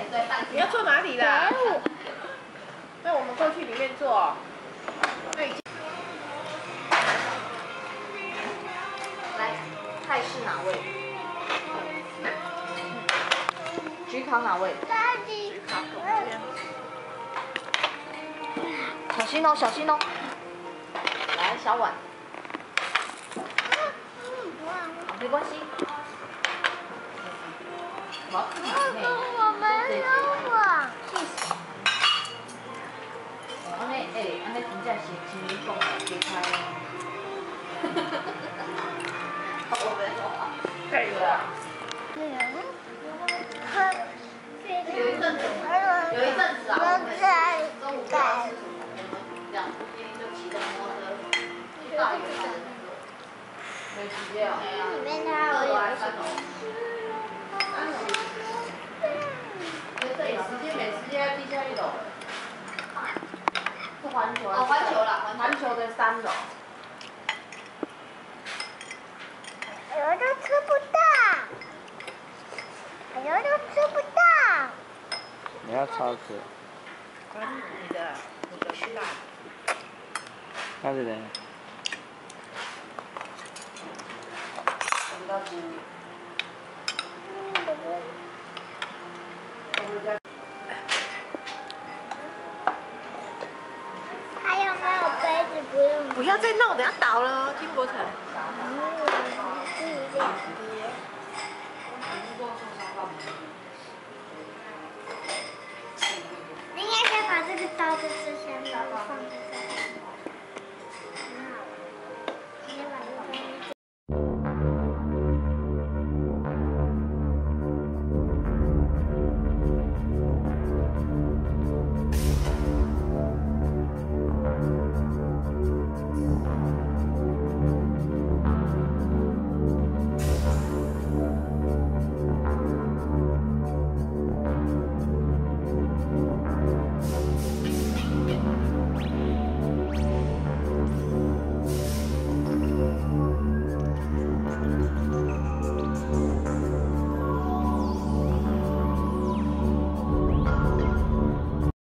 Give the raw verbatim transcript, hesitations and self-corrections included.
你要坐哪里啦？那我们过去里面坐。对。 来，泰式哪位？焗烤哪位？小心哦，小心哦！来，小碗。没关系。我没有碗。安尼，哎，安尼真正是像你讲的，别开了。我没有啊。 可以了。 有一阵子，有一阵子啊，我们中午不知道吃什么，我们两夫妻就骑着摩托车去大屿山的那个美食街哦，里面它有一三楼。美食街，美食街地下一楼。是环球哦，环球啦，环球的三楼。 我都吃不到，我都吃不到。 你要超吃。 关你的，你的是大。 那是的。 还有没有杯子不用？ 不要再弄，等下倒了哦，金国成。 你应该先把这个刀子之前放在。